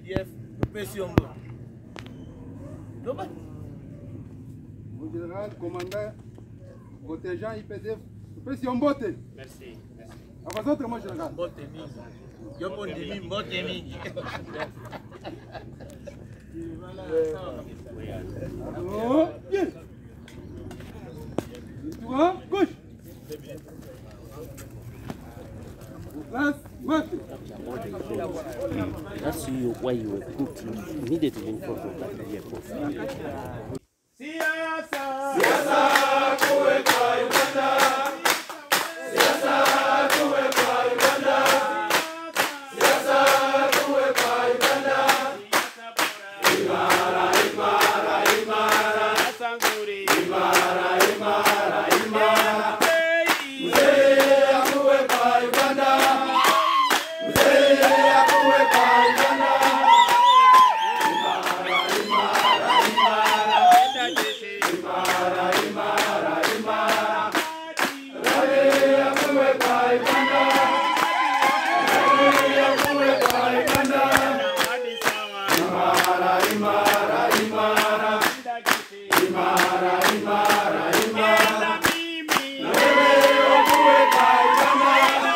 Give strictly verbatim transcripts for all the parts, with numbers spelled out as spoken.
D F, pesi ombo. Doba. Mon général, commandant, protégeant I P D F, pesi ombo. Merci. Merci. À vous autres, mon général. Mbote mingi. Yopo ndimi mbote mingi. Oh, bien. Toi, gauche. Place, marche. That's you, why you were put immediately in front of that vehicle. Siasa, siasa kuweka Uganda. Siasa kuweka Uganda. Siasa kuweka Uganda. Imara, imara, imara. Sanguri. Imara, imara, imara. Mzee kuweka Uganda. Mzee kuweka Uganda. Imara, imara, imara. Imara, imara, imara. Raia kuweka Uganda. Raia kuweka Uganda. Imara, imara, imara. Imara, imara, imara. Raia kuweka Uganda.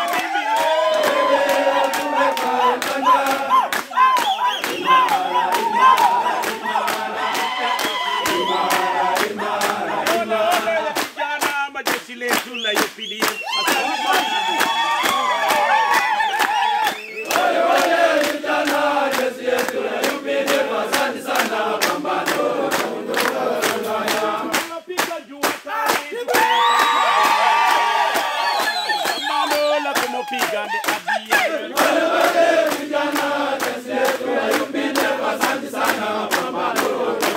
Raia kuweka Uganda. Imara, imara, imara. Imara, imara, imara. Vijana majeshi letu la U P D F. Wale wale vijana jeshi letu la U P D F, asante sana mapambano. Tunapiga jua kali. Mama la kumopiga ndi adia. Wale wale vijana jeshi letu la U P D F, asante sana mapambano.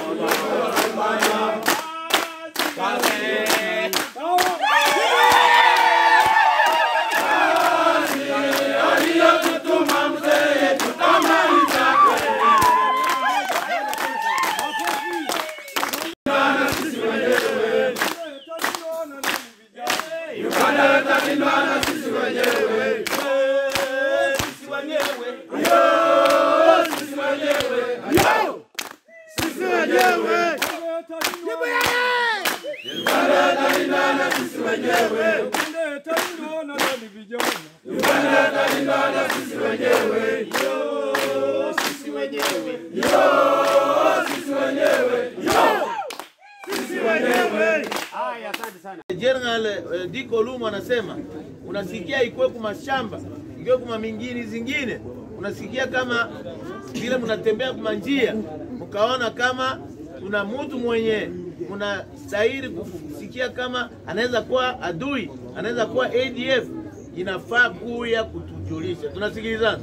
General uh, Diko Lumu anasema unasikia ikuwe kuma shamba, ikuwe kuma mingini zingine, unasikia kama vile mnatembea kuma njia, mkaona kama kuna mtu mwenye mnastahili kusikia kama anaweza kuwa adui, anaweza kuwa A D F, inafaa kuya kutujulisha. Tunasikilizana?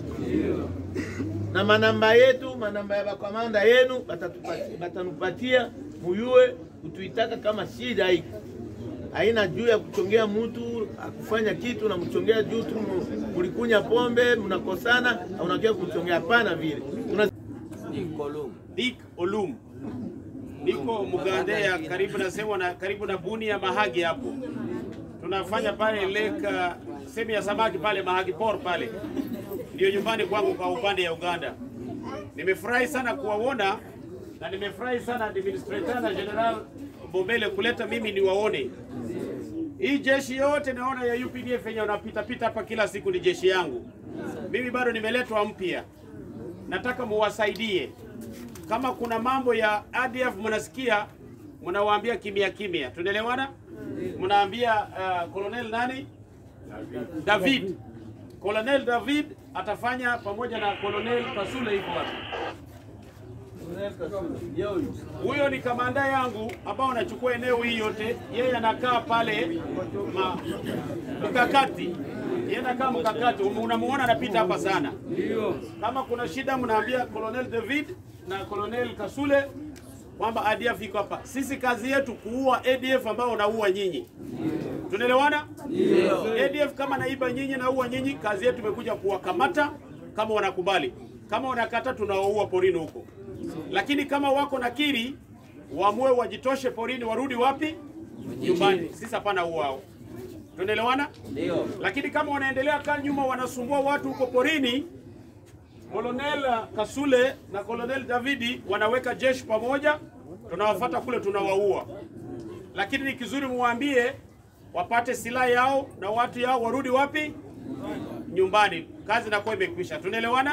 Na manamba yetu, manamba ya bakamanda yenu batanupatia muyue kutuitaka kama shida hiki. Haina juu ya kuchongea mtu akufanya kitu na mchongea juu tu mulikunya pombe mnakosana au unakia kuchongea, hapana vile. Tuna Dick Olum. Dick Olum. Niko Mugandea karibu na sewa na karibu na Buni ya Mahagi hapo. Tunafanya pale leka semi ya samaki pale Mahagi Port pale. Ndio nyumbani kwangu kwa upande ya Uganda. Nimefurahi sana kuwaona na nimefurahi sana administrator na General Bombele kuleta mimi niwaone. Hii jeshi yote naona ya U P D F yenye wanapita pita hapa kila siku ni jeshi yangu. Mimi bado nimeletwa mpya. Nataka muwasaidie. Kama kuna mambo ya A D F mnasikia, mnawaambia kimya kimya. Tunaelewana? Mnaambia uh, Colonel nani? David. David. Colonel David atafanya pamoja na Colonel Kasule hivi wapi? Huyo ni kamanda yangu ambao anachukua eneo hii yote. Yeye anakaa pale ma, mkakati. Yeye anakaa mkakati. Unamuona anapita hapa sana. Kama kuna shida mnaambia Colonel David na Colonel Kasule kwamba A D F iko hapa. Sisi kazi yetu kuua A D F ambao wanaua nyinyi. Tunaelewana? A D F kama naiba nyinyi na uua nyinyi, kazi yetu imekuja kuwakamata kama wanakubali. Kama wanakata tunawaua porini huko. Lakini kama wako na kiri, waamue wajitoshe porini, warudi wapi? Nyumbani. Sisi hapana uao. Tunaelewana? Ndio. Lakini kama wanaendelea kaa nyuma wanasumbua watu huko porini, Colonel Kasule na Colonel Davidi wanaweka jeshi pamoja, tunawafuata kule, tunawaua. Lakini ni kizuri muambie wapate silaha yao na watu yao warudi wapi? Nyumbani. Kazi inakuwa imekwisha. Tunaelewana?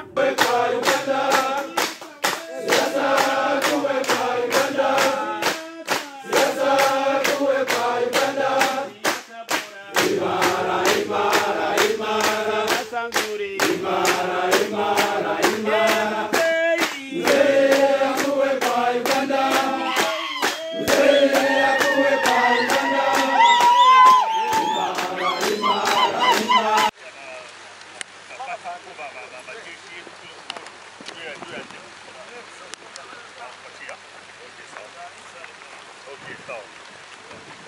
Okay, sawa.